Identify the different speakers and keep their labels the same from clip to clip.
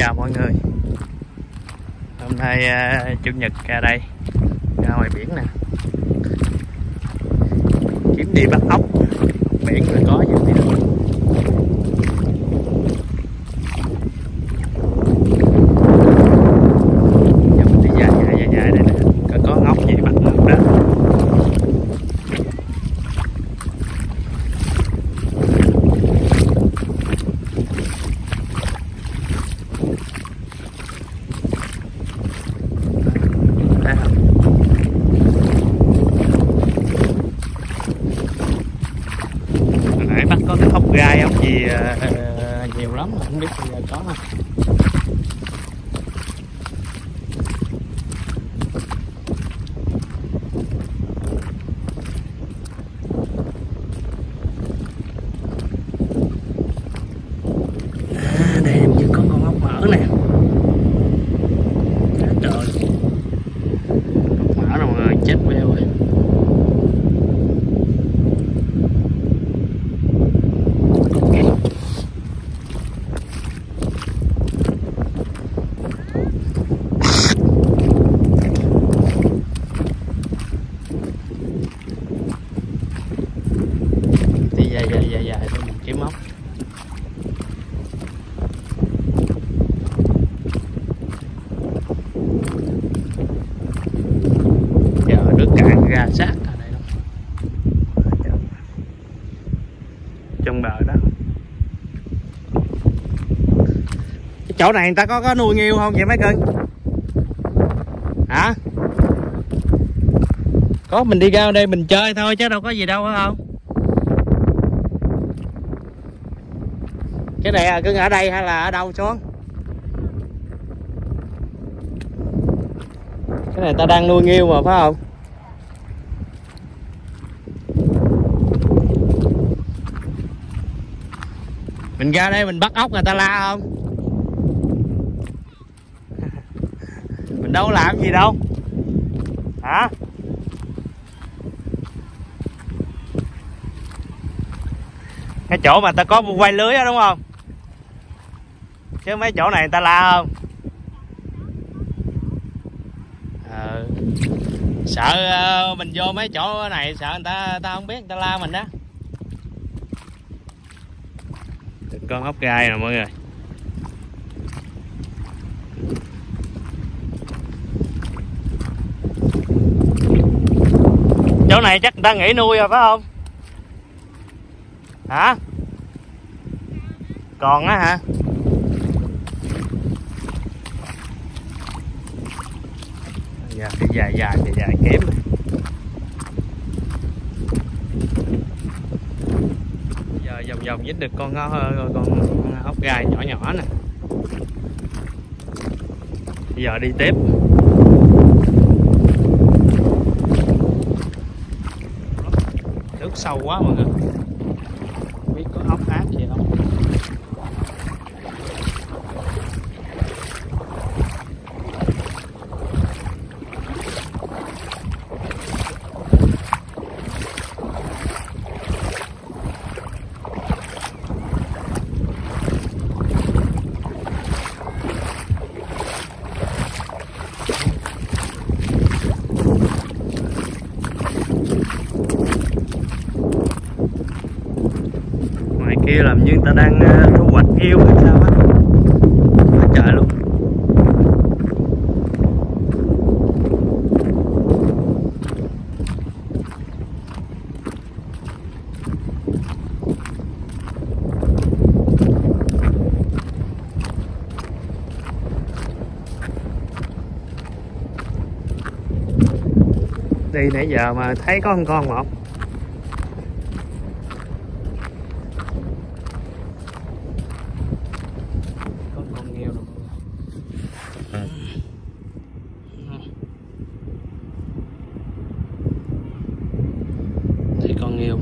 Speaker 1: chào mọi người. Hôm nay chủ nhật ra đây, ra ngoài biển nè, kiếm đi bắt ốc. Biển rồi có gì thì được. Giờ mình đi dài đây nè, có ốc gì bắt được đó. Có cái ốc gai ốc gì nhiều lắm mà không biết bây giờ có không. Đây em chưa có con ốc mỡ nè. Trời ơi, mỡ rồi mọi người, chết queo rồi. Dài để mình kiếm ốc. Giờ nước cạn ra sát ở đây luôn, trong bờ đó. Cái chỗ này người ta có nuôi nghêu không vậy mấy cưng? Hả? Có, mình đi ra đây mình chơi thôi chứ đâu có gì đâu phải không? Cái này là cưng ở đây hay là ở đâu xuống? Cái này ta đang nuôi nghêu mà phải không? Mình ra đây mình bắt ốc người ta la không? Mình đâu làm gì đâu. Hả? Cái chỗ mà ta có quay lưới đó đúng không? Chứ mấy chỗ này người ta la không? Sợ mình vô mấy chỗ này sợ người ta không biết, người ta la mình đó. Con ốc gai nè mọi người. Chỗ này chắc người ta nghỉ nuôi rồi phải không? Hả? Còn á hả? Giờ đi dài kiếm. Giờ vòng dính được con ốc gai nhỏ nè. Giờ đi tiếp. Nước sâu quá mọi người. Không biết có ốc ác gì không. Kia làm như người ta đang thu hoạch nghêu hay sao á. Quá trời luôn. Đi nãy giờ mà thấy có con một. Thì con nghêu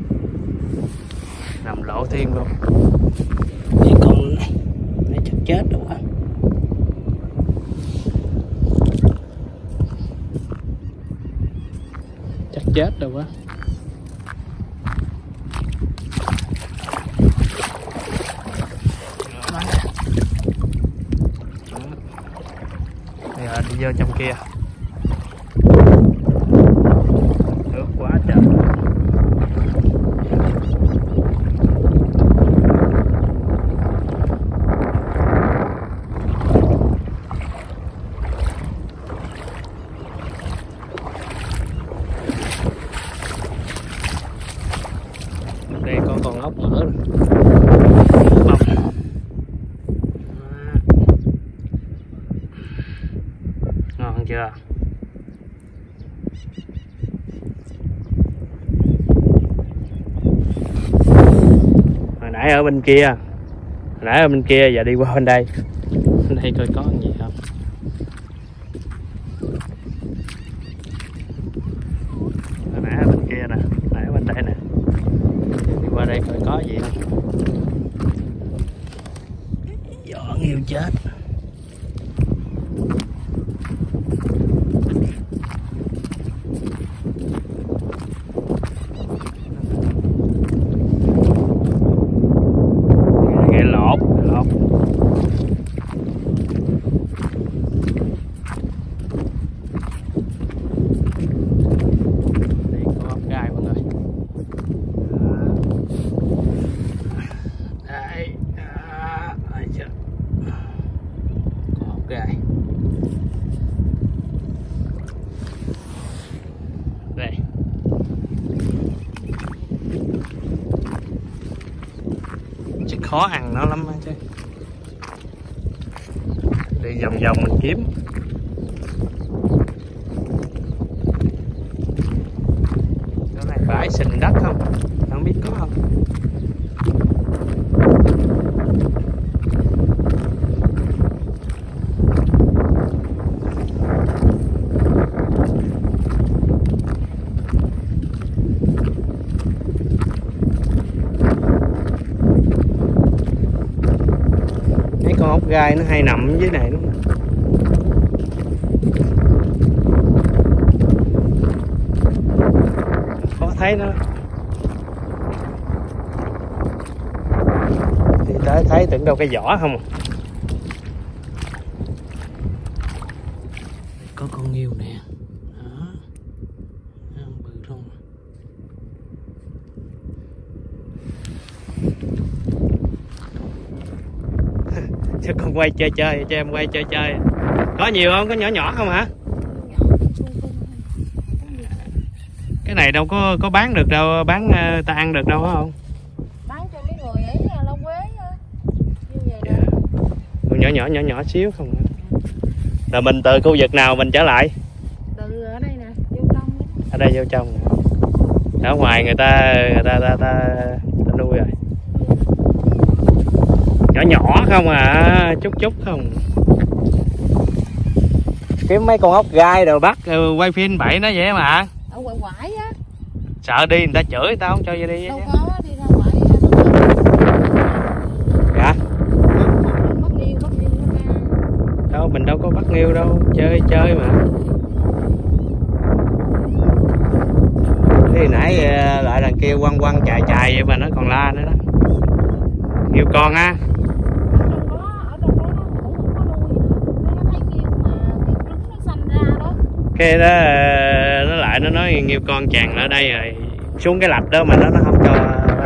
Speaker 1: nằm lộ thiên luôn. Thì con này chắc chết rồi quá. Chắc chết rồi quá. vô trong kia. Nước quá trời. Đây có con ốc ở rồi. Ngon chưa? Hồi nãy ở bên kia, giờ đi qua bên đây. Bên đây coi có gì không. Hồi nãy ở bên kia nè, hồi nãy ở bên đây nè. Đi qua đây coi có gì không. Gió nghêu chết. Đây. Chứ khó ăn nó lắm chứ. Đi vòng vòng mình kiếm. Chỗ này bãi sình đất không biết có không. Con ốc gai nó hay nằm dưới này đúng không? Khó thấy nó. Thì tới thấy tưởng đâu cái vỏ không à. Có con nghêu nè. Đó. Bự không. Cho con quay chơi cho em quay chơi. Có nhiều không? Có nhỏ nhỏ không hả? Cái này đâu có bán được đâu, ta ăn được đâu phải không?
Speaker 2: Bán cho mấy người ấy lâu quế như vậy đó.
Speaker 1: Nhỏ xíu không hả? Rồi mình từ khu vực nào mình trở lại?
Speaker 2: Từ ở đây nè, vô trong.
Speaker 1: Ở đây vô trong. Ở ngoài người ta nuôi rồi. Nhỏ không à, chút không. Kiếm mấy con ốc gai rồi bắt quay phim bậy nó vậy mà.
Speaker 2: Ở ngoài quải á.
Speaker 1: Sợ đi người ta chửi người ta không cho vô đi.
Speaker 2: Đâu có đi ra ngoài.
Speaker 1: Dạ.
Speaker 2: Bắt nghêu ra.
Speaker 1: Đâu mình đâu có bắt nghêu đâu, chơi mà. Thì nãy lại đằng kia quăng chạy vậy mà nó còn la nữa đó. Nghêu con á. Cái đó nó lại nó nói nghêu con chàng ở đây rồi xuống cái lạch đó mà nó không cho.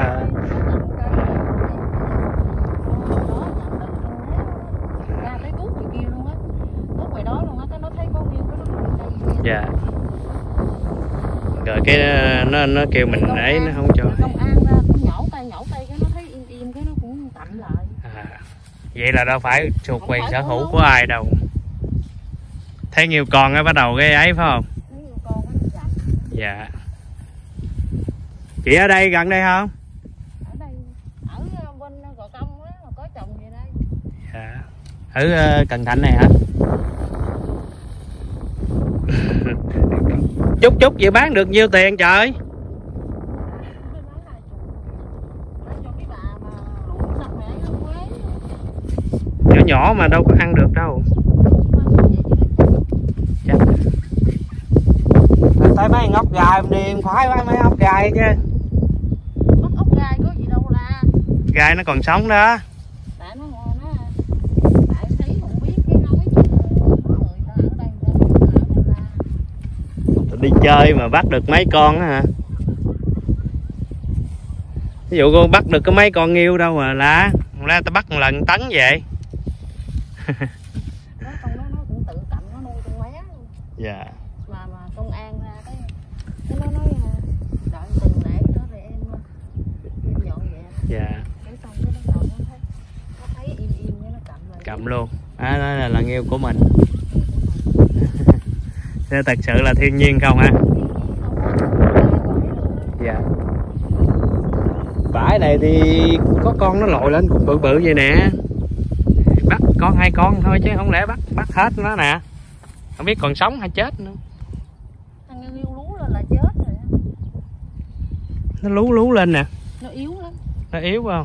Speaker 1: Dạ. Rồi cái nó kêu mình ấy nó không cho.
Speaker 2: Công an ra nhổ tay cái nó thấy im cái nó cũng tạnh lại.
Speaker 1: Vậy là đâu phải thuộc quyền sở hữu của ai đâu. Thấy nhiều con á bắt đầu cái ấy phải không? Dạ. Chị ở đây gần đây không?
Speaker 2: Ở đây, ở bên Gò Công á, có trồng gì đây?
Speaker 1: Dạ. Ở Cần Thạnh này hả? Chút vậy bán được nhiêu tiền trời? Nhỏ mà đâu có ăn được đâu. Thấy mấy ốc gai em đi em khoái quá mấy ốc gai chứ.
Speaker 2: Bắt ốc gai có gì đâu ra.
Speaker 1: Gai nó còn sống đó.
Speaker 2: Tại nó tại thấy không biết cái nói chứ người ta ở đây
Speaker 1: đi chơi mà bắt được mấy con á hả? Ví dụ con bắt được có mấy con nghêu đâu mà lá ta bắt một lần tấn vậy.
Speaker 2: nó cũng tự cầm nó nuôi con bé.
Speaker 1: Dạ.
Speaker 2: Mà công an ra cái nó nói đợi tuần lễ đó rồi em dọn về.
Speaker 1: Dạ.
Speaker 2: Cái xong cái nó còn nó thấy im cái nó cầm lại.
Speaker 1: Cầm luôn. Đó là nghêu của mình. Thế thật sự là thiên nhiên không ha? Dạ. Bãi này thì có con nó lội lên cũng bự bự vậy nè. Bắt con 2 con thôi chứ không lẽ bắt hết nó nè. Không biết còn sống hay chết nữa.
Speaker 2: Thằng nghêu lú lên là chết rồi.
Speaker 1: Nó lú lên nè.
Speaker 2: Nó yếu lắm.
Speaker 1: Nó yếu phải không?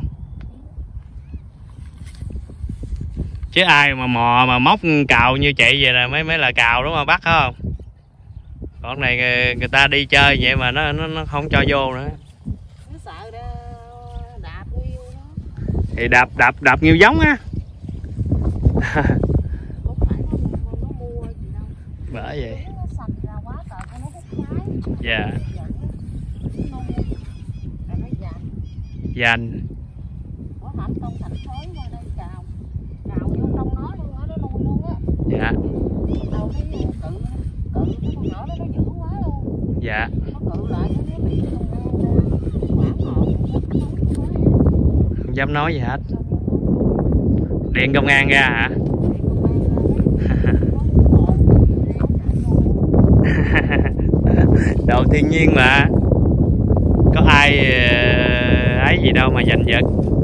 Speaker 1: Chứ ai mà mò mà móc cào như chị vậy là mới là cào đúng không? Bắt không? Con này người ta đi chơi vậy mà nó không cho vô nữa.
Speaker 2: Nó sợ đạp nghêu đó.
Speaker 1: Thì đạp nghêu giống á.
Speaker 2: Không phải nó mua gì đâu.
Speaker 1: Bởi vậy.
Speaker 2: Nó sành ra quá trời cho nó hút trái.
Speaker 1: Dạ.
Speaker 2: Nó
Speaker 1: Dành.
Speaker 2: có hẳn con thành thới qua đây cào vô trong nó luôn á, nó nuôi luôn á.
Speaker 1: Dạ.
Speaker 2: Đầu thấy cự cái con nhỏ đó nó dữ quá luôn.
Speaker 1: Dạ.
Speaker 2: Nó cự lại nó bị quản hồn.
Speaker 1: Không dám nói gì hết. Điện công an ra hả? Đồ thiên nhiên mà. Có ai ấy gì đâu mà giành giật.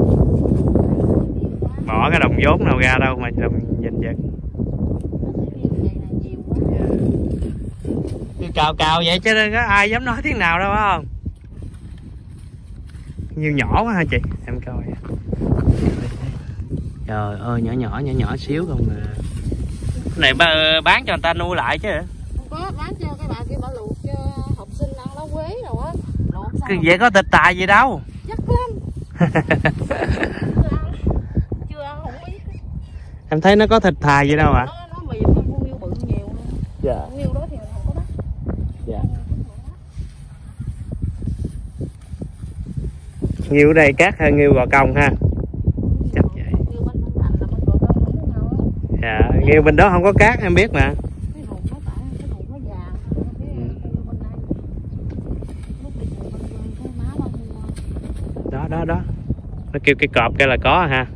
Speaker 1: Bỏ cái đồng vốn nào ra đâu mà giành giật. Cào vậy chứ có ai dám nói tiếng nào đâu phải không? Nhiều nhỏ quá hả chị? Em coi. Trời ơi nhỏ xíu không à. Cái này bán cho người ta nuôi lại chứ.
Speaker 2: Không có, bán cho cái bà kia bà luộc cho học sinh ăn lá quế rồi á.
Speaker 1: Cái vậy có thịt tài gì đâu.
Speaker 2: Chắc lắm. Chưa ăn không biết.
Speaker 1: Em thấy nó có thịt thà gì đâu ạ?
Speaker 2: Nó mềm hơn con nghêu bự nhiều luôn.
Speaker 1: Dạ.
Speaker 2: Con nghêu đó thì không có bắt.
Speaker 1: Dạ. Nghêu ở đây cát hơn nghêu Gò Công ha. Chắc vậy.
Speaker 2: Nghêu bên Thành là bên Gò Công giống nhau á.
Speaker 1: Dạ, nghêu bên đó không có cát em biết mà.
Speaker 2: Cái hồn nó tại cái hồn nó vàng. Cái bên đây. Lúc đi bên cái má ba mua.
Speaker 1: Đó. Nó kêu cái cọp kia là có ha.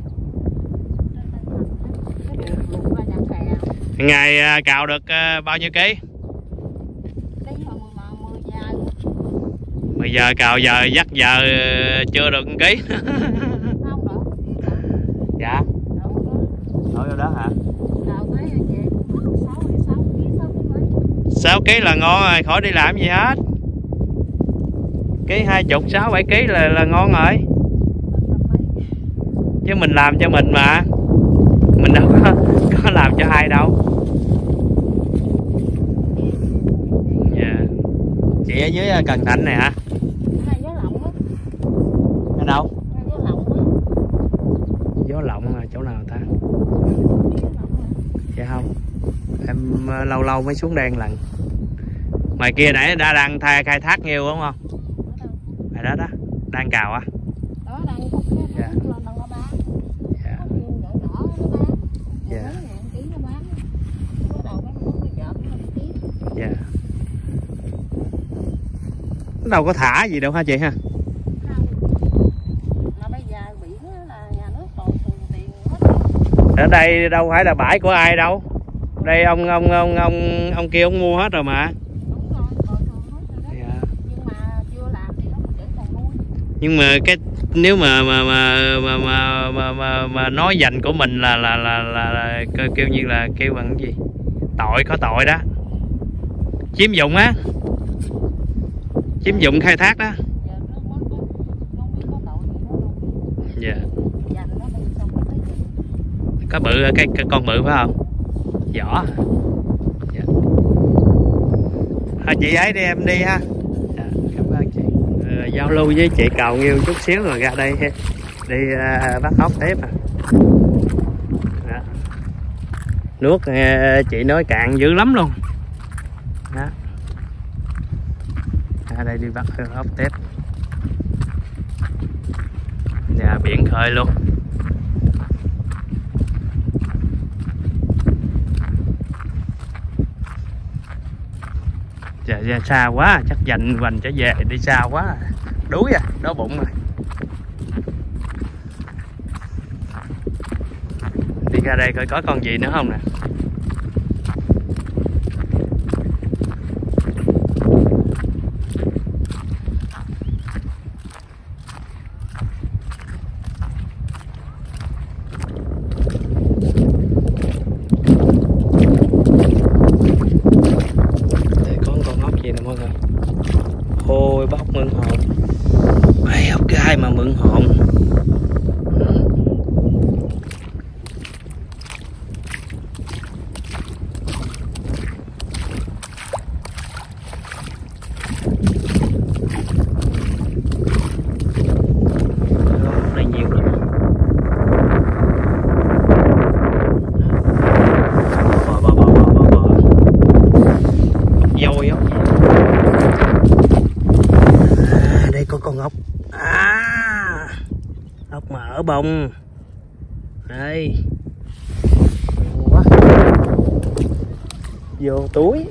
Speaker 1: Ngày cào được bao nhiêu ký?
Speaker 2: Cái
Speaker 1: 10 giờ cào giờ dắt giờ chưa được 1 ký.
Speaker 2: không đâu.
Speaker 1: Dạ. Đổ vô đó hả?
Speaker 2: Cào tới về 6
Speaker 1: ký là ngon rồi, khỏi đi làm gì hết. Ký 20, 6, 7 ký là ngon rồi. Chứ mình làm cho mình mà. Mình đâu có làm cho ai đâu. Dạ. Chị ở dưới Cần Thạnh này hả?
Speaker 2: Gió lộng á.
Speaker 1: Ở đâu?
Speaker 2: Gió lộng á.
Speaker 1: Gió lộng là chỗ nào ta? Dạ không. Em lâu lâu mới xuống đây một lần. Ngoài kia nãy đã đang khai thác nghêu đúng không? Ở đó đang cào á.
Speaker 2: Đó đang khúc cái lên đang nó bán.
Speaker 1: Dạ.
Speaker 2: Nhỏ nhỏ nó bán.
Speaker 1: Dạ.
Speaker 2: Ký nó bán. Bắt đầu cái nó chợ nó đi tiếp.
Speaker 1: Dạ. Nó đâu có thả gì đâu ha chị ha?
Speaker 2: Mà bây giờ biển là nhà nước toàn thường tiền hết.
Speaker 1: Ở đây đâu phải là bãi của ai đâu. Đây ông kia ông mua hết rồi mà.
Speaker 2: Đúng rồi, bồi thường hết rồi đó.
Speaker 1: Dạ.
Speaker 2: Nhưng mà chưa làm thì nó vẫn còn nuôi.
Speaker 1: Nhưng mà cái nếu mà nói dành của mình là kêu như là kêu bằng cái gì? Có tội đó. Chiếm dụng á. Chiếm dụng khai thác đó.
Speaker 2: Giờ nó mới nó biết có tội gì đó đâu.
Speaker 1: Dạ.
Speaker 2: Dành nó đi xong nó thấy gì.
Speaker 1: Có bự cái con bự phải không? Vỏ. Dạ. Thôi chị ấy đi em đi ha. Dạ, cảm ơn chị. Giao lưu với chị Cầu Nghêu chút xíu rồi ra đây đi bắt ốc tiếp à. Đó. Nước chị nói cạn dữ lắm luôn. Đó. Ra đây đi bắt ốc tép. Và biển khơi luôn. Dạ xa quá, chắc dành hoành trở về đi xa quá. Đuối à, đói bụng rồi. Đi ra đây coi có con gì nữa không nè. Ôi bóc mượn hồn. Ê, ốc gai mà mượn hồn. Đây nhiều lắm. Bò. Dôi ốc. Đây có con ốc. Ốc mở bông. Đây. Quá. Vô túi.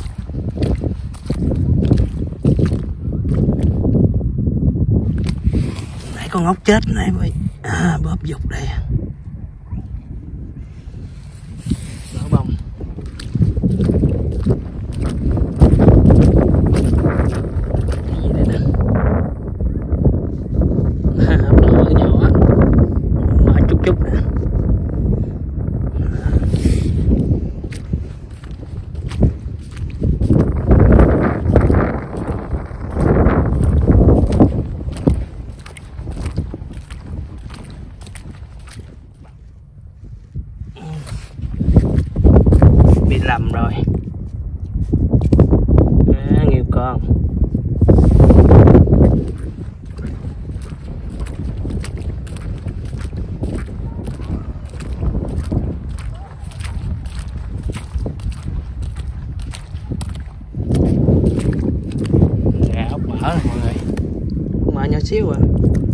Speaker 1: Nãy con ốc chết nãy vậy. Bóp dục đây. Mở bông. Chút nè. Bị lầm rồi. Nhiều con. Mọi người mà nhỏ xíu à.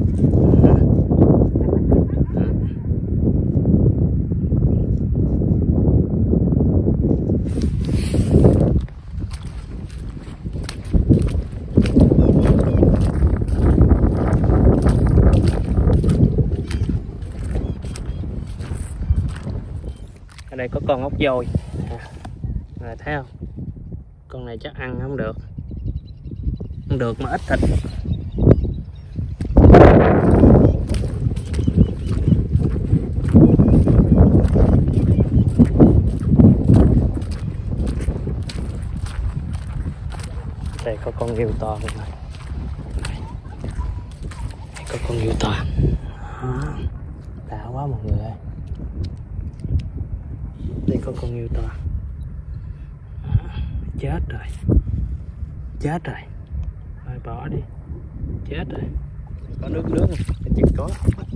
Speaker 1: Ở đây có con ốc dôi rồi, thấy không? Con này chắc ăn không được. Không được mà ít thịt. Đây có con hươu to mọi người. Đây có con hươu to. Đã quá mọi người ơi. Đây có con hươu to. Chết rồi. Chết rồi. Thôi bỏ đi. Chết rồi. Có nước không? Chừng có ốc á.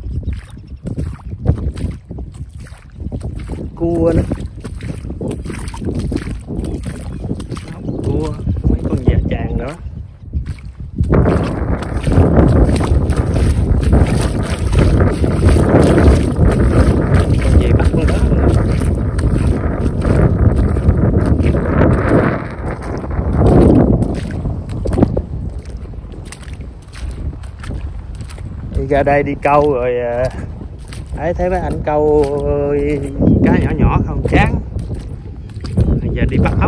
Speaker 1: Cua nữa. Cua. Mấy con dạ tràng nữa. Con gì bắt con đó. Đi ra đây đi câu rồi thấy mấy anh câu cá nhỏ nhỏ không chán. Bây giờ đi bắt ốc.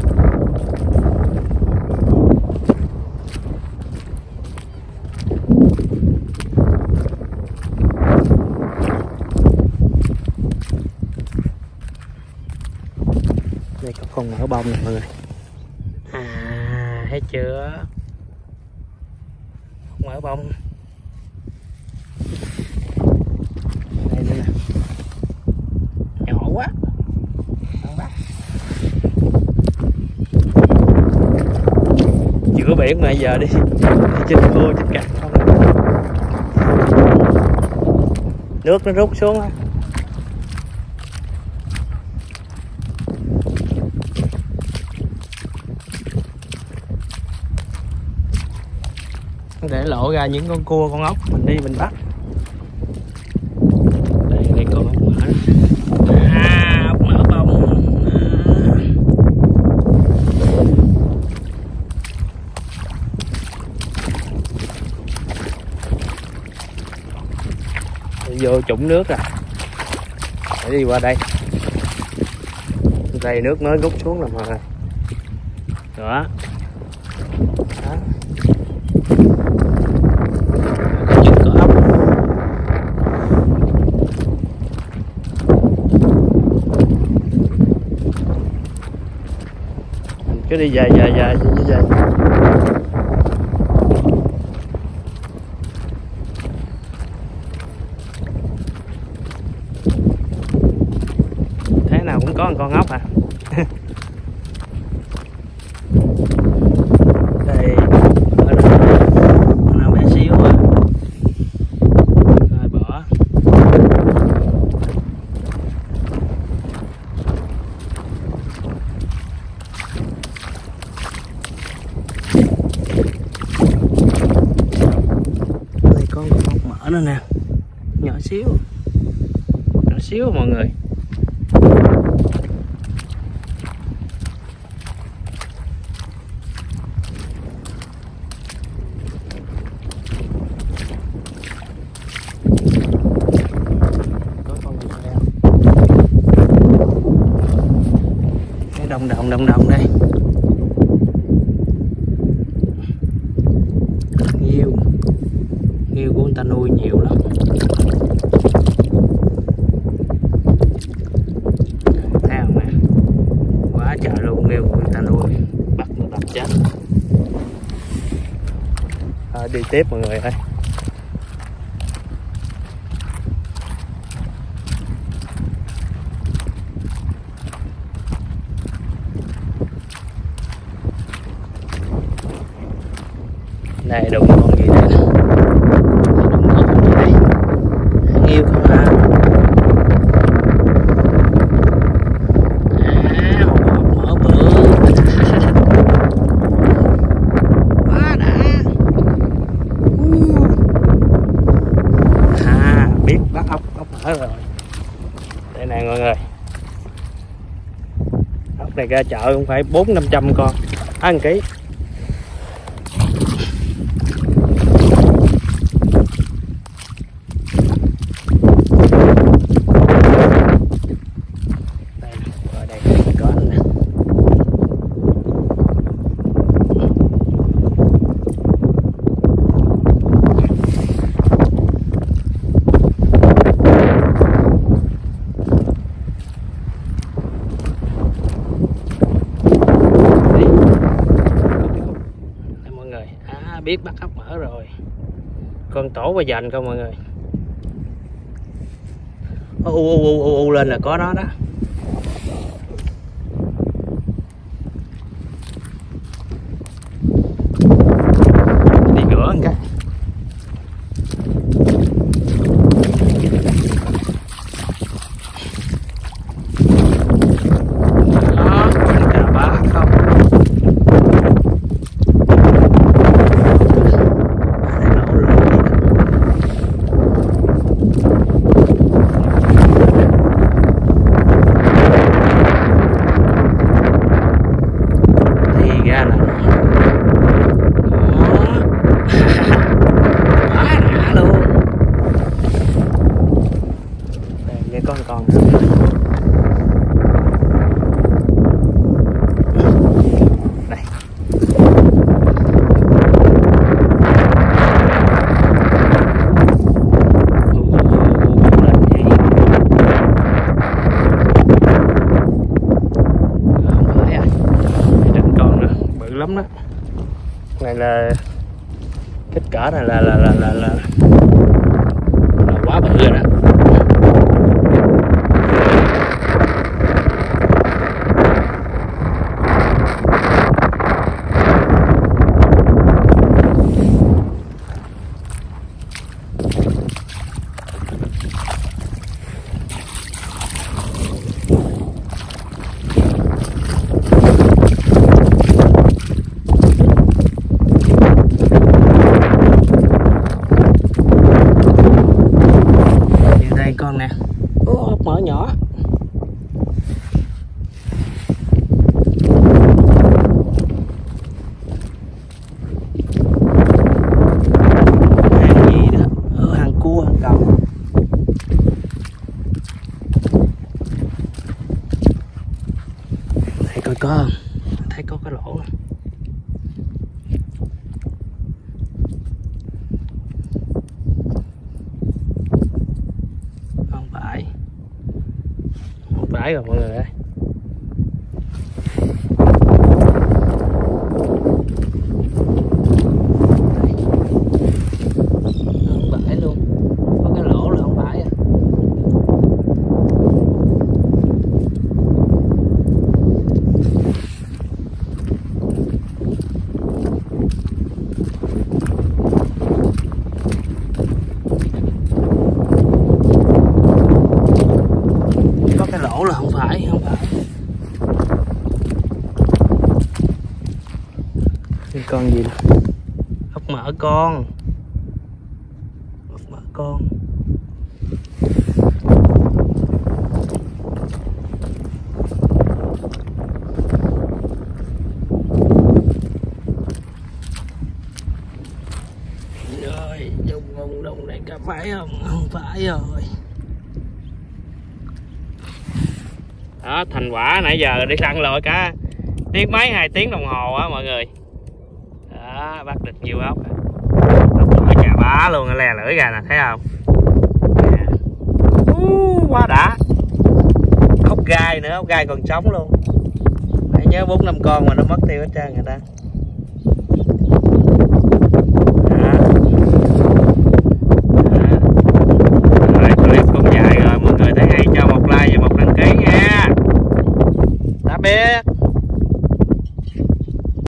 Speaker 1: Đây có con mở bông nè mọi người. Thấy chưa? Mở bông. Đây nữa nè. Nhỏ quá. Không bắt. Giữa biển mà giờ đi trên khô trên cạn không. Nước nó rút xuống á. để lộ ra những con cua con ốc mình đi mình bắt. Đây con ốc mỡ, ốc mỡ bông. Vô trũng nước à, để đi qua đây. Đây nước mới rút xuống rồi mọi người. Đó. Đó. Có chừng có ốc. Mình cứ đi về về. Thế nào cũng có một con ốc à. Đây nào bé xíu à, rồi bỏ. Đây có con ốc mỡ nữa nè, nhỏ xíu mọi người. Đồng đây. Nghêu của người ta nuôi nhiều lắm. Thấy không nè, quá trời luôn, nghêu của người ta nuôi, bắt người ta chết. Đi tiếp mọi người ơi. Đây đụng con gì đây nè, đụng con gì đây, nghêu không hả? Một mỡ bự. Quá đã. Biết bắt ốc mỡ rồi. Đây nè mọi người, ốc này ra chợ cũng phải 400-500 con, 1 ký. Biết bắt ốc mỡ rồi, con tổ và dành không mọi người. U lên là có đó đó. Đi rửa một cái. Đó, con cà bá không. Con đây. Bự lắm đó. Này là kích cỡ này là quá bự rồi đó. mỡ nhỏ. Hàng gì đó, hàng cua, hàng cầm. Thấy coi có không? Thấy có cái lỗ nè. Không phải rồi mọi người ơi. Không phải luôn, có cái lỗ là không phải à. Có cái lỗ là không phải. Cái con gì nè, ốc mỡ con. Rồi dùng vùng đồng này có phải không? Không phải rồi. Đó, thành quả nãy giờ đi săn lội cả tiếng mấy 2 tiếng đồng hồ á mọi người. Đó, bắt được nhiều ốc. Ốc mỡ chà bá luôn, le lưỡi ra nè, thấy không? Quá đã. Ốc gai nữa, ốc gai còn trống luôn. Hãy nhớ 4-5 con mà nó mất tiêu hết trơn rồi ta.